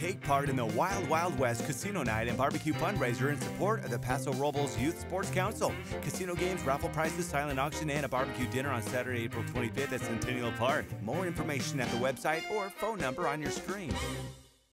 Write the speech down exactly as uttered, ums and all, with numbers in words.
Take part in the Wild Wild West Casino Night and Barbecue Fundraiser in support of the Paso Robles Youth Sports Council. Casino games, raffle prizes, silent auction, and a barbecue dinner on Saturday, April twenty-fifth at Centennial Park. More information at the website or phone number on your screen.